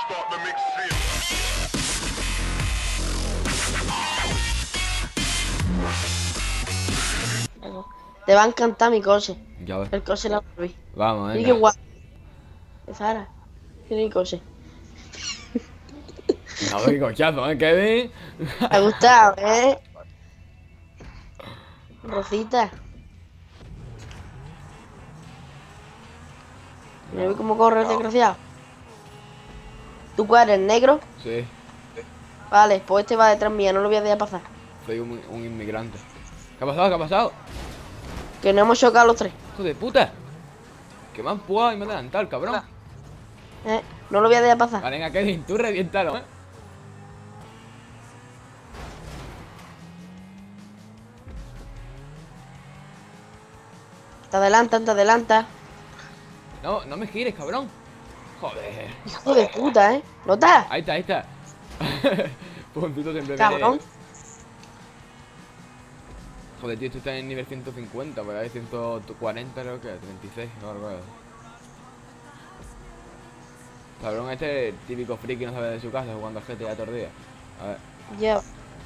Te va a encantar mi coche. Ya ves. El coche la volví. Vamos, Y qué venga. guapo. Sara. Tiene mi coche. No, qué cochazo, Kevin. ¿Te ha gustado, Rosita. Mira cómo corre el desgraciado. ¿Tú cuál eres, negro? Sí, Vale, pues este va detrás mía, no lo voy a dejar pasar. soy un inmigrante. ¿Qué ha pasado? ¿Qué ha pasado? Que no hemos chocado los tres. ¡Hijo de puta! Que me han empujado y me han adelantado, el cabrón. No lo voy a dejar pasar. Vale, venga, Kevin, tú reviéntalo, Te adelanta, te adelanta. No, no me gires, cabrón. Joder. Hijo de puta, ¿Notas? Ahí está, ahí está. Puntito siempre Cabrón. viene. Joder, tío, esto está en nivel 150, pues hay 140, creo que 36, no recuerdo. Cabrón, este es el típico friki, no sabe de su casa jugando al GTA todo el día. A ver. Ya.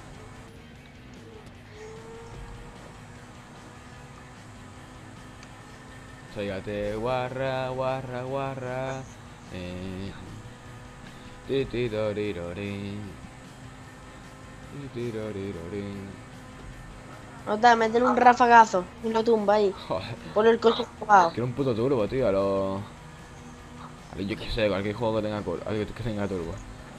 Sóigate, guarra, guarra, guarra. Titidorirorín. Titidorirorín. Nota, métele un rafagazo y lo tumba ahí. Joder, Pon el coche jugado. quiero un puto turbo, tío, a lo yo qué sé, cualquier juego que tenga turbo.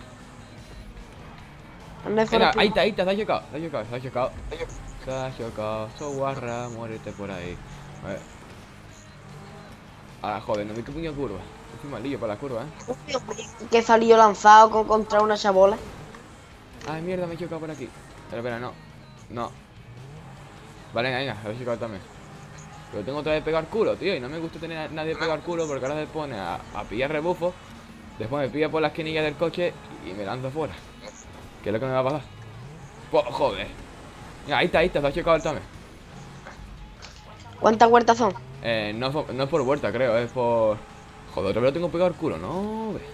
Venga, ahí está, se ha chocado, se ha chocado, se ha chocado. Se ha chocado, so guarra, muérete por ahí. A ver. Ahora, joder, no vi que puño curva. Estoy malillo para la curva, Que salió lanzado contra una chabola. Ay, mierda, me he chocado por aquí. Espera, no. No. Vale, venga, lo he chocado también. Pero tengo otra vez pegar culo, tío. Y no me gusta tener a nadie pegar culo porque ahora se pone a pillar rebufo. Después me pilla por la esquinilla del coche y me lanza fuera. ¿Qué es lo que me va a pasar? Pues, joder. Mira, ahí está, se ha chocado el también. ¿Cuántas vueltas son? No es por vuelta, creo, es por... Joder, otra vez lo tengo pegado al culo, no, hombre.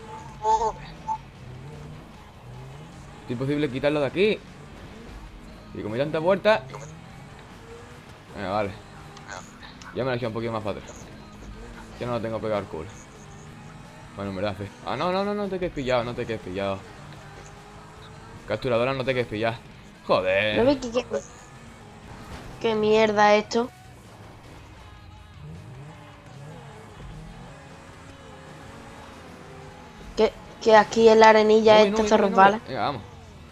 Es imposible quitarlo de aquí. Y como hay tantas vueltas... Venga, vale. Ya me lo he hecho un poquito más fácil. Ya no lo tengo pegado al culo. Bueno, en verdad, sí. Ah, no te quedes pillado, no te quedes pillado. Capturadora, no te quedes pillado. Joder. ¿No ves qué mierda es esto? Que aquí en la arenilla esta se resbala. Venga, vamos.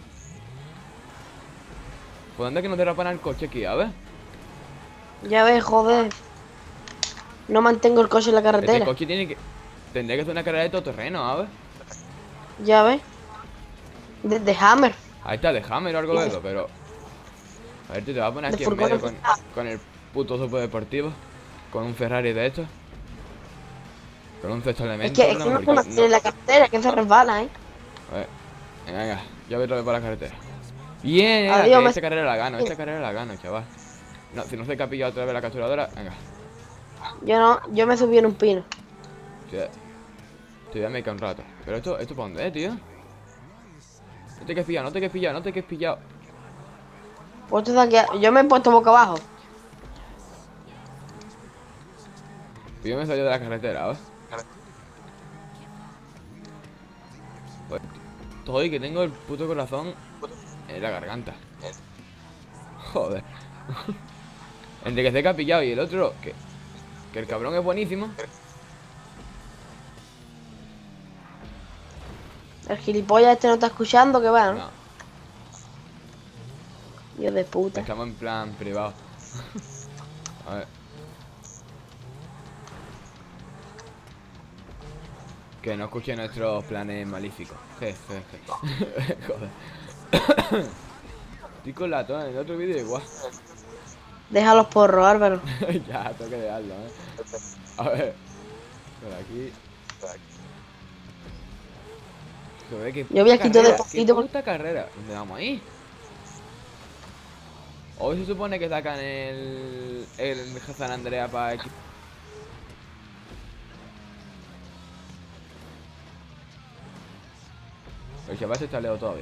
¿Por dónde es que no derrapan el coche aquí? A ver. Ya ves, joder. No mantengo el coche en la carretera. Este coche tendría que hacer una carrera de todo terreno, a ver. Ya ves. De Hammer. Ahí está, de Hammer o algo de eso, pero... A ver, tú te vas a poner aquí en medio con el puto superdeportivo. Con un Ferrari de estos. Con un sexto elemento. Es que no se mantiene en la carretera, que se resbala, A ver, venga, ya voy otra vez por la carretera. Bien, Adiós, esta carrera la gano, chaval. No, si no se capilla otra vez la capturadora, venga. Yo me subí en un pino. Sí, te voy a meter un rato. Pero esto ¿para dónde es, tío? No te quedes pillado, no te quedes pillado, no te quedes pillado. Pues yo me he puesto boca abajo. Yo me salí de la carretera, ¿ves? Pues, estoy que tengo el puto corazón en la garganta. Joder. Entre que se ha pillado y el otro, que el cabrón es buenísimo. El gilipollas este no está escuchando, que va, ¿no? No, Dios de puta. estamos en plan privado. A ver. Que no escuche nuestros planes malíficos. Jeje. Joder. Estoy con la tona en el otro vídeo igual. Deja los porros, Álvaro. Ya, tengo que dejarlo, A ver. Por aquí. Yo voy aquí todo despacito. ¿Qué puta carrera? ¿Dónde vamos ahí? Hoy se supone que sacan el San Andrea para equipo. El chaval está lejos todavía.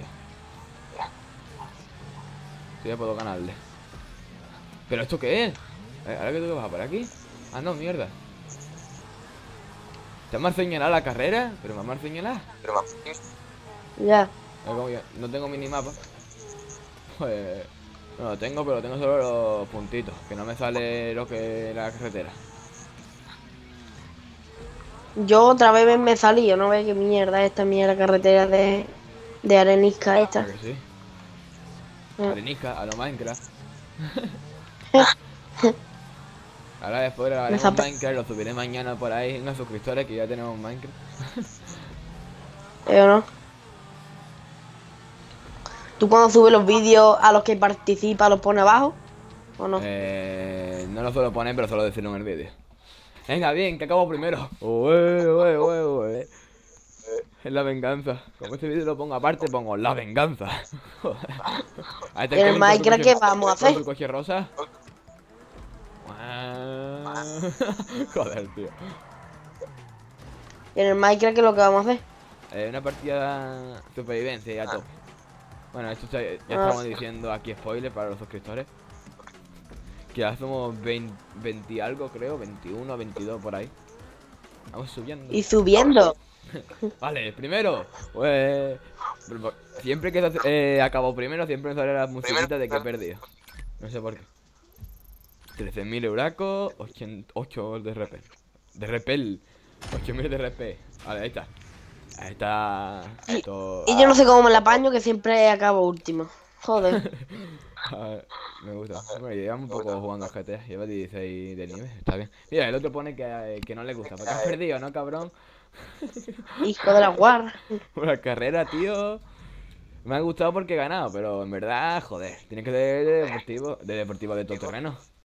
Sí, ya puedo ganarle. ¿Pero esto qué es? ¿Ahora que tengo que bajar por aquí? Ah, no, mierda. ¿Te has mal señalado la carrera? ¿Pero me has mal señalado? Ya. Como yo no tengo minimapa. Pues... No lo tengo, pero tengo solo los puntitos. Que no me sale lo que es la carretera. Yo otra vez me salí, no ve qué mierda esta mierda carretera de arenisca esta. ¿A que sí? Ah. Arenisca, a lo Minecraft. Ahora después grabaremos zape- Minecraft, lo subiré mañana por ahí en los suscriptores que ya tenemos Minecraft. ¿O no? ¿Tú cuando subes los vídeos a los que participas los pones abajo? ¿O no? No lo suelo poner, pero suelo decirlo en el vídeo. Venga, bien, que acabo primero. Ué, ué, ué, ué. Es la venganza. Como este vídeo lo pongo aparte, pongo la venganza. Ahí está ¿En el Kevin Minecraft qué vamos a con hacer? su coche rosa. Joder, tío. ¿En el Minecraft qué es lo que vamos a hacer? Una partida supervivencia ya top. Bueno, esto ya Ah. estamos diciendo aquí spoiler para los suscriptores. Que ya somos 20 y algo, creo, 21, 22 por ahí. Vamos subiendo. Y subiendo. Vale, primero. Pues... Siempre que acabo primero, siempre me sale la musiquita de que he perdido. No sé por qué. 13.000 euracos, 8 de repel. De repel. 8.000 de repel. Vale, ahí está. Ahí está. Esto... Y yo no sé cómo me la apaño, que siempre acabo último. Joder. Me gusta. Bueno, llevamos un poco jugando a GTA. Lleva 16 de nivel, está bien. Mira, el otro pone que no le gusta. Porque has perdido, ¿no, cabrón? Hijo de la guarra. Una carrera, tío. Me ha gustado porque he ganado, pero en verdad, joder, tiene que ser de deportivo de todoterreno.